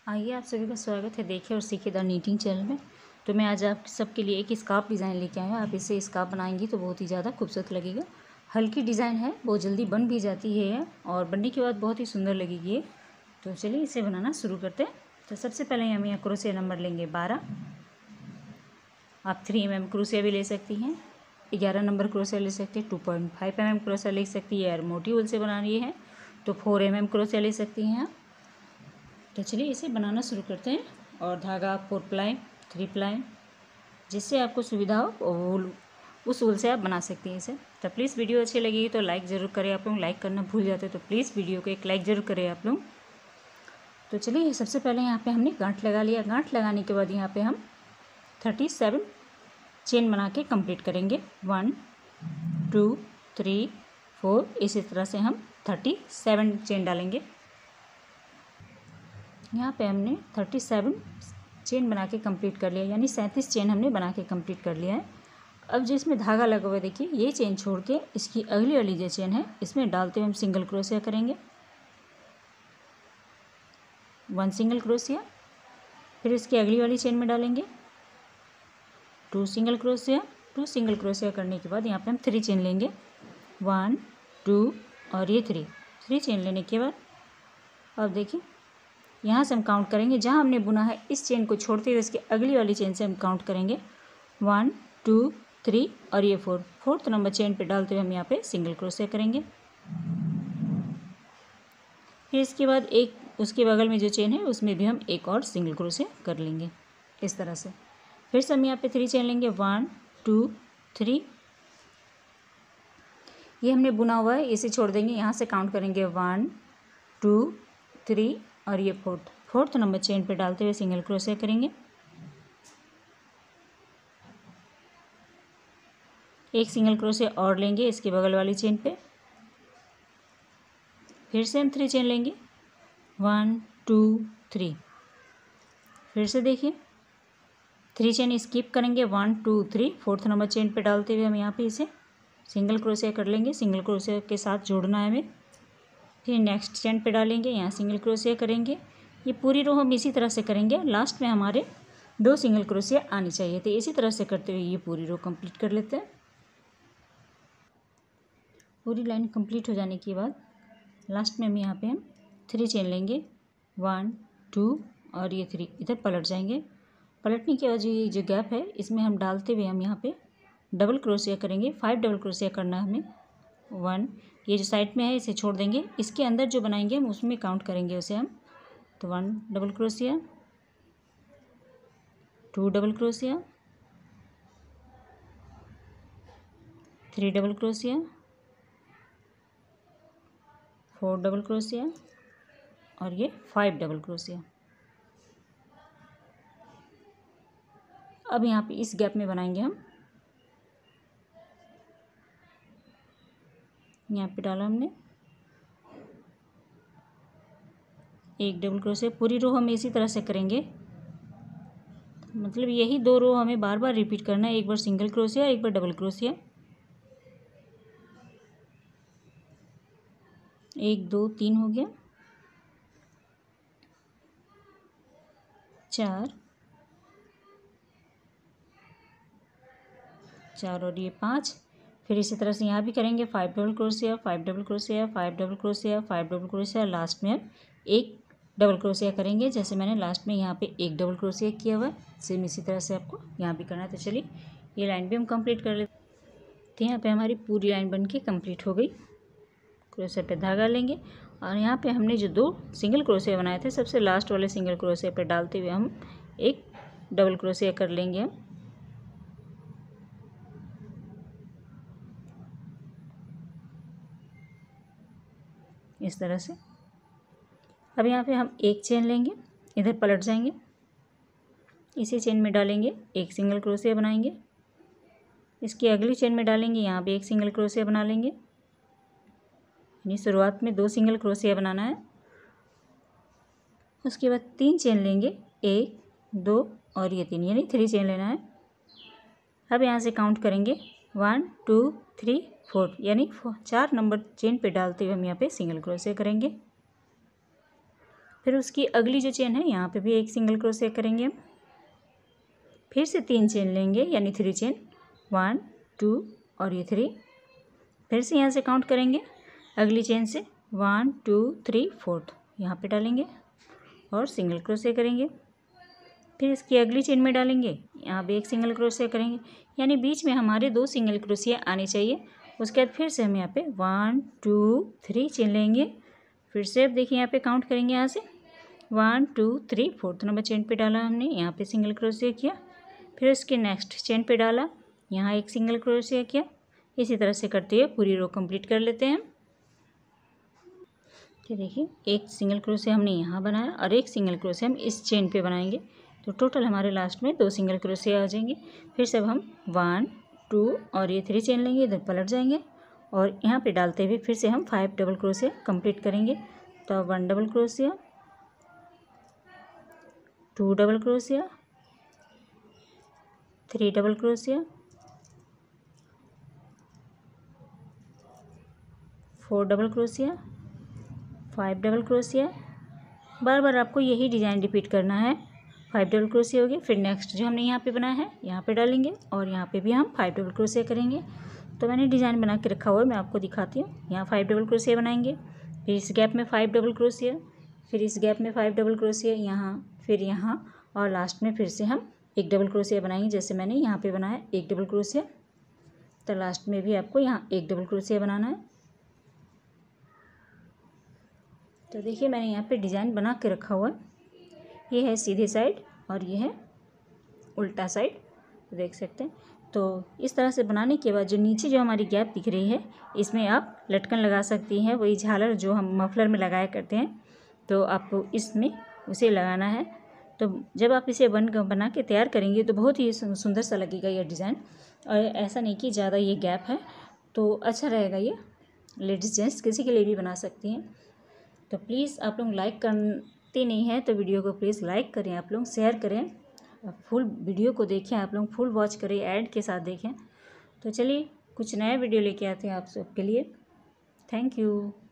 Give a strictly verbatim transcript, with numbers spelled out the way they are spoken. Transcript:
आइए आप सभी का स्वागत है देखिए और सीखिए द नीटिंग चैनल में। तो मैं आज आप सबके लिए एक स्कार्फ डिज़ाइन लेके आया हूँ। आप इसे स्कार्फ बनाएंगी तो बहुत ही ज़्यादा खूबसूरत लगेगा। हल्की डिज़ाइन है, बहुत जल्दी बन भी जाती है और बनने के बाद बहुत ही सुंदर लगेगी ये। तो चलिए इसे बनाना शुरू करते हैं। तो सबसे पहले हम यहाँ क्रोशिया नंबर लेंगे बारह। आप थ्री एम एम क्रोशिया भी ले सकती हैं, ग्यारह नंबर क्रोशिया ले सकते हैं, two point five M M crochet ले सकती है। और मोटी ऊल से बना रही है तो फोर एम एम क्रोशिया ले सकती हैं आप। तो चलिए इसे बनाना शुरू करते हैं। और धागा फोर प्लाई, थ्री प्लाई, जिससे आपको सुविधा हो वो उस ऊल से आप बना सकती हैं इसे। तो प्लीज़ वीडियो अच्छी लगेगी तो लाइक ज़रूर करें। आप लोग लाइक करना भूल जाते हैं तो प्लीज़ वीडियो को एक लाइक ज़रूर करें आप लोग। तो चलिए सबसे पहले यहाँ पे हमने गांठ लगा लिया। गांठ लगाने के बाद यहाँ पे हम थर्टी सेवन चेन बना के कंप्लीट करेंगे। वन टू थ्री फोर, इसी तरह से हम थर्टी सेवन चेन डालेंगे। यहाँ पे हमने थर्टी सेवन चेन बना के कंप्लीट कर लिया, यानी सैंतीस चेन हमने बना के कंप्लीट कर लिया है। अब जो इसमें धागा लगा हुआ है देखिए, ये चेन छोड़ के इसकी अगली वाली जो चेन है इसमें डालते हुए हम सिंगल क्रोशिया करेंगे। वन सिंगल क्रोशिया, फिर इसकी अगली वाली चेन में डालेंगे two single crochet. Two single crochet करने के बाद यहाँ पे हम थ्री चेन लेंगे। वन टू और ये थ्री थ्री चेन लेने के बाद अब देखिए यहाँ से हम काउंट करेंगे, जहाँ हमने बुना है इस चेन को छोड़ते हुए इसकी अगली वाली चेन से हम काउंट करेंगे वन टू थ्री और ये फोर। फोर्थ नंबर चेन पे डालते हुए हम यहाँ पे सिंगल क्रोशिया करेंगे। फिर इसके बाद एक उसके बगल में जो चेन है उसमें भी हम एक और सिंगल क्रोशिया कर लेंगे इस तरह से। फिर से हम यहाँ पे थ्री चेन लेंगे, वन टू थ्री। ये हमने बुना हुआ है, इसे छोड़ देंगे, यहाँ से काउंट करेंगे वन टू थ्री और ये फोर्थ फोर्थ नंबर चेन पे डालते हुए सिंगल क्रोशिया करेंगे। एक सिंगल क्रोशिया और लेंगे इसके बगल वाली चेन पे। फिर से हम थ्री चेन लेंगे, वन टू थ्री। फिर से देखिए थ्री चेन स्किप करेंगे, one two three. Fourth number chain पे डालते हुए हम यहाँ पे इसे सिंगल क्रोशिया कर लेंगे। सिंगल क्रोशिया के साथ जोड़ना है हमें। फिर नेक्स्ट चेन पे डालेंगे, यहाँ सिंगल क्रोशिया करेंगे। ये पूरी रो हम इसी तरह से करेंगे, लास्ट में हमारे दो सिंगल क्रोशिया आनी चाहिए। तो इसी तरह से करते हुए ये पूरी रो कंप्लीट कर लेते हैं। पूरी लाइन कंप्लीट हो जाने के बाद लास्ट में हम यहाँ पे हम थ्री चेन लेंगे, वन टू और ये थ्री। इधर पलट जाएंगे। पलटने के बाद ये जो गैप है इसमें हम डालते हुए हम यहाँ पे डबल क्रोशिया करेंगे। फाइव डबल क्रोशिया करना है हमें। वन, ये जो साइड में है इसे छोड़ देंगे, इसके अंदर जो बनाएंगे हम उसमें काउंट करेंगे उसे हम। तो one double crochet, two double crochet, three double crochet, four double crochet और ये फाइव डबल क्रोशिया। अब यहाँ पे इस गैप में बनाएंगे हम, यहाँ पे डाला हमने एक डबल क्रोशिया। पूरी रो हम इसी तरह से करेंगे, मतलब यही दो रो हमें बार बार रिपीट करना है। एक बार सिंगल क्रोशिया, एक बार डबल क्रोशिया। एक दो तीन हो गया, चार चार और ये पाँच। फिर इसी तरह से यहाँ भी करेंगे five double crochet, five double crochet, five double crochet, five double crochet. Last में हम एक डबल क्रोशिया करेंगे, जैसे मैंने लास्ट में यहाँ पे एक डबल क्रोशिया किया हुआ है, सेम इसी तरह से आपको यहाँ भी करना है। तो चलिए ये लाइन भी हम कंप्लीट कर लेते हैं। तो यहाँ पे हमारी पूरी लाइन बन के कम्प्लीट हो गई। क्रोशिया पे धागा लेंगे और यहाँ पे हमने जो दो सिंगल क्रोशिया बनाए थे सबसे लास्ट वाले सिंगल क्रोशिया पे डालते हुए हम एक डबल क्रोशिया कर लेंगे हम। इस तरह से। अब यहाँ पे हम एक चेन लेंगे, इधर पलट जाएंगे, इसी चेन में डालेंगे एक सिंगल क्रोशिया बनाएंगे। इसकी अगली चेन में डालेंगे, यहाँ पे एक सिंगल क्रोशिया बना लेंगे। यानी शुरुआत में दो सिंगल क्रोशिया बनाना है। उसके बाद तीन चेन लेंगे, एक दो और ये तीन, यानी थ्री चेन लेना है। अब यहाँ से काउंट करेंगे वन टू थ्री फोर, यानी चार नंबर चेन पे डालते हुए हम यहाँ पे सिंगल क्रोशिया करेंगे। फिर उसकी अगली जो चेन है यहाँ पे भी एक सिंगल क्रोशिया करेंगे हम। फिर से तीन चेन लेंगे यानी थ्री चेन, वन टू और ये थ्री। फिर से यहाँ से काउंट करेंगे अगली चेन से, वन टू थ्री फोर्थ यहाँ पे डालेंगे और सिंगल क्रोशिया करेंगे। फिर इसकी अगली चेन में डालेंगे, यहाँ पे एक सिंगल क्रोशिया करेंगे, यानी बीच में हमारे दो सिंगल क्रोशिया आने चाहिए। उसके बाद फिर से हम यहाँ पे वन टू थ्री चेन लेंगे। फिर से अब देखिए यहाँ पे काउंट करेंगे, यहाँ से one two three fourth number chain पे डाला हमने, यहाँ पे सिंगल क्रोशिया किया। फिर उसके नेक्स्ट चेन पे डाला, यहाँ एक सिंगल क्रोशिया किया। इसी तरह से करते हुए पूरी रो कंप्लीट कर लेते हैं। तो देखिए एक सिंगल क्रोशिया हमने यहाँ बनाया और एक सिंगल क्रोशिया हम इस चेन पे बनाएंगे, तो टोटल हमारे लास्ट में दो सिंगल क्रोशिया आ जाएंगे। फिर से अब हम वन टू और ये थ्री चेन लेंगे, इधर पलट जाएंगे और यहाँ पे डालते हुए फिर से हम फाइव डबल क्रोशिया कंप्लीट करेंगे। तो one double crochet, two double crochet, three double crochet, four double crochet, five double crochet. बार बार आपको यही डिज़ाइन रिपीट करना है। फाइव डबल क्रोशिया हो गया। फिर नेक्स्ट जो हमने यहाँ पे बनाया है यहाँ पे डालेंगे और यहाँ पे भी हम फाइव डबल क्रोशिया करेंगे। तो मैंने डिज़ाइन बना के रखा हुआ है, मैं आपको दिखाती हूँ। यहाँ फाइव डबल क्रोशिया बनाएंगे, फिर इस गैप में फाइव डबल क्रोशिया, फिर इस गैप में फाइव डबल क्रोशिया यहाँ, फिर यहाँ और लास्ट में फिर से हम एक डबल क्रोशिया बनाएंगे, जैसे मैंने यहाँ पे बनाया एक डबल क्रोशिया। तो लास्ट में भी आपको यहाँ एक डबल क्रोशिया बनाना है। तो देखिए मैंने यहाँ पे डिज़ाइन बना के रखा हुआ है। ये है सीधे साइड और ये है उल्टा साइड, देख सकते हैं। तो इस तरह से बनाने के बाद जो नीचे जो हमारी गैप दिख रही है, इसमें आप लटकन लगा सकती हैं, वही झालर जो हम मफलर में लगाया करते हैं, तो आपको इसमें उसे लगाना है। तो जब आप इसे बन बना के तैयार करेंगे तो बहुत ही सुंदर सा लगेगा ये डिज़ाइन। और ऐसा नहीं कि ज़्यादा ये गैप है, तो अच्छा रहेगा। ये लेडीज़ जेंट्स किसी के लिए भी बना सकती हैं। तो प्लीज़ आप लोग लाइक करते नहीं हैं तो वीडियो को प्लीज़ लाइक करें, आप लोग शेयर करें, फुल वीडियो को देखें, आप लोग फुल वॉच करें, ऐड के साथ देखें। तो चलिए कुछ नया वीडियो लेके आते हैं आप सबके लिए। Thank you.